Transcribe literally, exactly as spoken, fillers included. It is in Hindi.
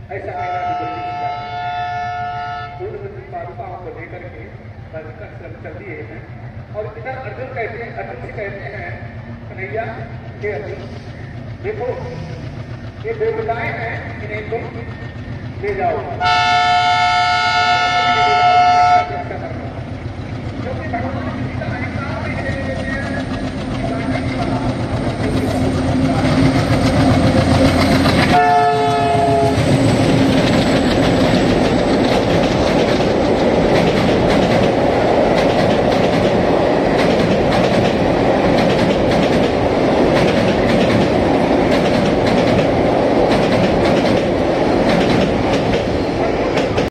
ऐसा कहना भी जरूरी है। पूर्ण पादुकाओं को लेकर के श्रम चल दिए हैं और इधर अर्जुन कहते हैं, अर्जुन से कहते हैं कन्हैया के अर्जुन देखो ये देवताएं हैं, इन्हें तुम ले जाओ क्योंकि भगवान